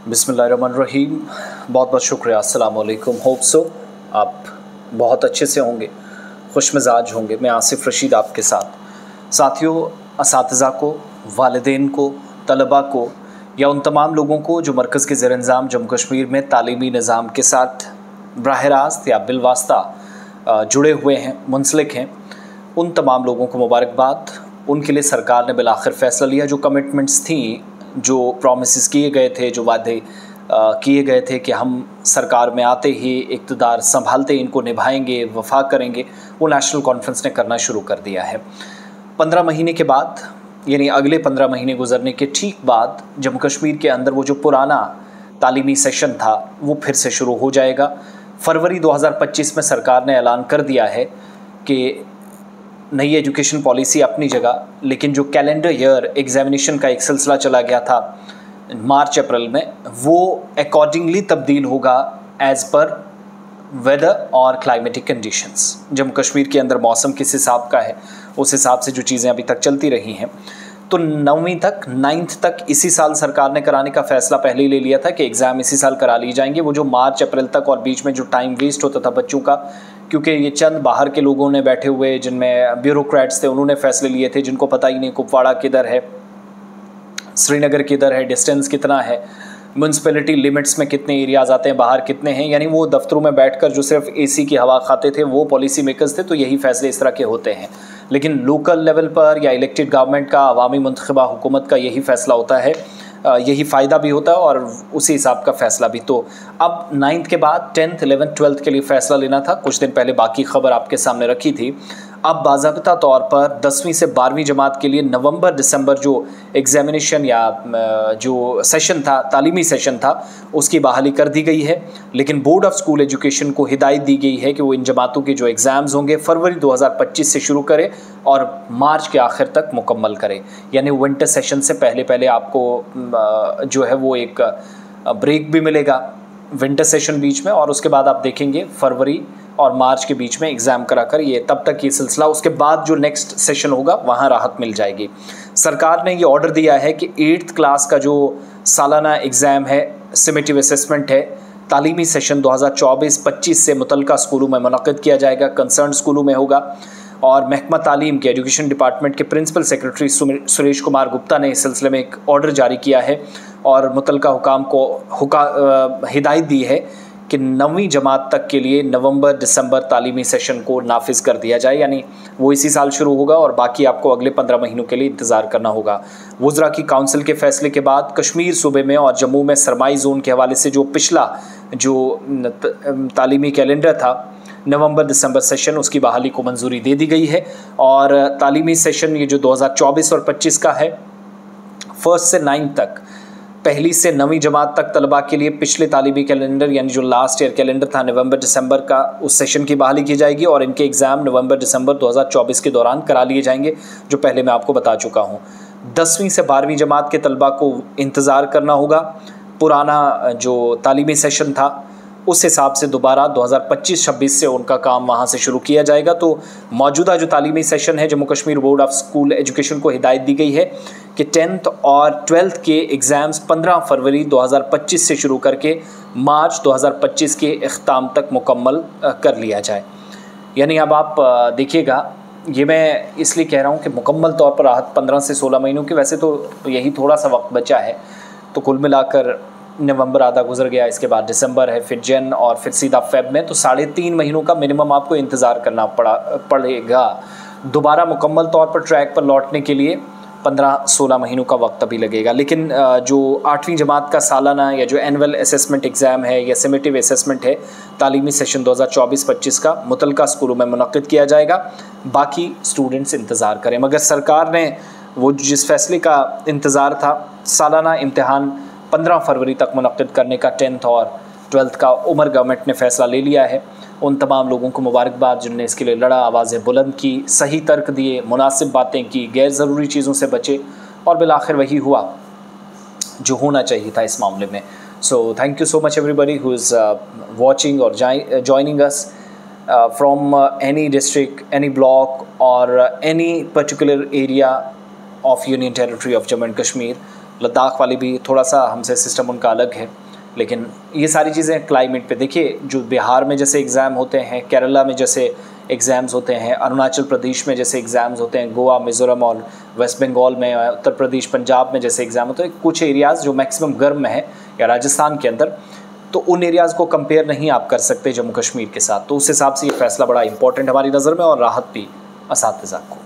बिस्मिल्लाहिर्रहमानिर्रहीम। बहुत बहुत शुक्रिया। अस्सलाम वालेकुम। होप सो आप बहुत अच्छे से होंगे, खुश मिजाज होंगे। मैं आसिफ़ रशीद आपके साथ। साथियों, असातिज़ा को, वालिदैन को, तलबा को या उन तमाम लोगों को जो मरकज़ के ज़ेर इंतज़ाम जम्मू कश्मीर में तालीमी निज़ाम के साथ बराह रास्त या बिलवास्ता जुड़े हुए हैं, मुंसलिक हैं, उन तमाम लोगों को मुबारकबाद। उनके लिए सरकार ने बिलाखिर फ़ैसला लिया। जो कमिटमेंट्स थी, जो प्रॉमिसेस किए गए थे, जो वादे किए गए थे कि हम सरकार में आते ही इक़्तिदार संभालते इनको निभाएंगे, वफा करेंगे, वो नेशनल कॉन्फ्रेंस ने करना शुरू कर दिया है। 15 महीने के बाद, यानी अगले 15 महीने गुजरने के ठीक बाद, जम्मू कश्मीर के अंदर वो जो पुराना तालीमी सेशन था वो फिर से शुरू हो जाएगा। फरवरी 2025 में सरकार ने ऐलान कर दिया है कि नई एजुकेशन पॉलिसी अपनी जगह, लेकिन जो कैलेंडर ईयर एग्ज़ामिनेशन का एक सिलसिला चला गया था मार्च अप्रैल में, वो अकॉर्डिंगली तब्दील होगा एज़ पर वेदर और क्लाइमेटिक कंडीशंस। जम्मू कश्मीर के अंदर मौसम किस हिसाब का है, उस हिसाब से जो चीज़ें अभी तक चलती रही हैं। तो 9वीं तक, 9th तक इसी साल सरकार ने कराने का फ़ैसला पहले ही ले लिया था कि एग्ज़ाम इसी साल करा लिए जाएंगे। वो जो मार्च अप्रैल तक और बीच में जो टाइम वेस्ट होता था बच्चों का, क्योंकि ये चंद बाहर के लोगों ने बैठे हुए, जिनमें ब्यूरोक्रेट्स थे, उन्होंने फ़ैसले लिए थे जिनको पता ही नहीं कुपवाड़ा किधर है, श्रीनगर किधर है, डिस्टेंस कितना है, म्यूनसिपैलिटी लिमिट्स में कितने एरियाज़ आते हैं, बाहर कितने हैं। यानी वो दफ्तरों में बैठकर जो सिर्फ एसी की हवा खाते थे वो पॉलिसी मेकर्स थे। तो यही फ़ैसले इस तरह के होते हैं। लेकिन लोकल लेवल पर या इलेक्टेड गवर्नमेंट का, अवामी मुंतखबा हुकूमत का यही फ़ैसला होता है, यही फ़ायदा भी होता है और उसी हिसाब का फ़ैसला भी। तो अब 9th के बाद 10th, 11th, 12th के लिए फ़ैसला लेना था। कुछ दिन पहले बाकी ख़बर आपके सामने रखी थी। अब बाज़ाब्ता तौर पर 10वीं से 12वीं जमात के लिए नवंबर दिसंबर जो एग्ज़ामिनेशन या जो सेशन था, तालीमी सेशन था, उसकी बहाली कर दी गई है। लेकिन बोर्ड ऑफ स्कूल एजुकेशन को हिदायत दी गई है कि वो इन जमातों के जो एग्ज़ाम्स होंगे फरवरी 2025 से शुरू करे और मार्च के आखिर तक मुकम्मल करे। यानी विंटर सेशन से पहले पहले आपको जो है वो एक ब्रेक भी मिलेगा, विंटर सेशन बीच में, और उसके बाद आप देखेंगे फरवरी और मार्च के बीच में एग्ज़ाम कराकर ये तब तक ये सिलसिला, उसके बाद जो नेक्स्ट सेशन होगा वहाँ राहत मिल जाएगी। सरकार ने ये ऑर्डर दिया है कि 8th क्लास का जो सालाना एग्ज़ाम है, समेटिव असेसमेंट है, तालीमी सेशन 2024-25 से मुतल्लिका स्कूलों में मुनक़्क़िद किया जाएगा, कंसर्न स्कूलों में होगा। और महकमा तालीम के एजुकेशन डिपार्टमेंट के प्रिंसिपल सेक्रेटरी सुरेश कुमार गुप्ता ने इस सिलसिले में एक ऑर्डर जारी किया है और मुतल्लिका हुकाम को हिदायत दी है कि 9वीं जमात तक के लिए नवंबर दिसंबर तालीमी सेशन को नाफिज कर दिया जाए। यानी वो इसी साल शुरू होगा और बाकी आपको अगले 15 महीनों के लिए इंतज़ार करना होगा। वज़रा की काउंसिल के फ़ैसले के बाद कश्मीर सूबे में और जम्मू में सरमाई ज़ोन के हवाले से जो पिछला जो तालीमी कैलेंडर था नवंबर दिसंबर सेशन, उसकी बहाली को मंजूरी दे दी गई है। और तालीमी सेशन ये जो 2024 और 25 का है, 1st से 9th तक, 1ली से 9वीं जमात तक तलबा के लिए पिछले तालीमी कैलेंडर यानी जो लास्ट ईयर कैलेंडर था नवंबर दिसंबर का, उस सेशन की बहाली की जाएगी और इनके एग्ज़ाम नवंबर दिसंबर 2024 के दौरान करा लिए जाएंगे, जो पहले मैं आपको बता चुका हूँ। 10वीं से 12वीं जमात के तलबा को इंतज़ार करना होगा। पुराना जो तालीमी सेशन था उस हिसाब से दोबारा 2025-26 से उनका काम वहाँ से शुरू किया जाएगा। तो मौजूदा जो तालीमी सेशन है, Jammu Kashmir board of school education को हिदायत दी गई है कि 10th और 12th के एग्ज़ाम्स 15 फरवरी 2025 से शुरू करके मार्च 2025 के इख्ताम तक मुकम्मल कर लिया जाए। यानी अब आप देखिएगा, ये मैं इसलिए कह रहा हूँ कि मुकम्मल तौर पर राहत 15 से 16 महीनों की, वैसे तो यही थोड़ा सा वक्त बचा है। तो कुल मिलाकर नवंबर आधा गुजर गया, इसके बाद दिसंबर है, फिर जन और फिर सीधा फेब में, तो 3.5 महीनों का मिनिमम आपको इंतज़ार करना पड़ेगा। दोबारा मुकम्मल तौर पर ट्रैक पर लौटने के लिए 15-16 महीनों का वक्त अभी लगेगा। लेकिन जो 8वीं जमात का सालाना या जो एनुअल असेसमेंट एग्ज़ाम है या समेटिव असेसमेंट है, तालीमी सेशन 2024-25 का मुतल्लिका स्कूलों में मुनक़्क़िद किया जाएगा। बाकी स्टूडेंट्स इंतज़ार करें। मगर सरकार ने वो जिस फैसले का इंतज़ार था, सालाना इम्तिहान 15 फरवरी तक मुनक़्क़िद करने का 10th और 12th का, उमर गवर्नमेंट ने फ़ैसला ले लिया है। उन तमाम लोगों को मुबारकबाद जिन्होंने इसके लिए लड़ा, आवाज़ें बुलंद की, सही तर्क दिए, मुनासिब बातें की, गैर ज़रूरी चीज़ों से बचे और बिलाखिर वही हुआ जो होना चाहिए था इस मामले में। So thank you so much everybody who is watching और joining us from any district, any block और any particular area of union territory of Jammu and Kashmir. Ladakh वाले भी थोड़ा सा हमसे सिस्टम उनका अलग है, लेकिन ये सारी चीज़ें क्लाइमेट पे। देखिए जो बिहार में जैसे एग्ज़ाम होते हैं, केरला में जैसे एग्ज़ाम्स होते हैं, अरुणाचल प्रदेश में जैसे एग्ज़ाम्स होते हैं, गोवा, मिज़ोरम और वेस्ट बंगाल में, उत्तर प्रदेश, पंजाब में जैसे एग्ज़ाम होते हैं, कुछ एरियाज़ जो मैक्सिमम गर्म में है या राजस्थान के अंदर, तो उन एरियाज़ को कंपेयर नहीं आप कर सकते जम्मू कश्मीर के साथ। तो उस हिसाब से ये फ़ैसला बड़ा इंपॉर्टेंट हमारी नज़र में और राहत भी असातिज़ा को।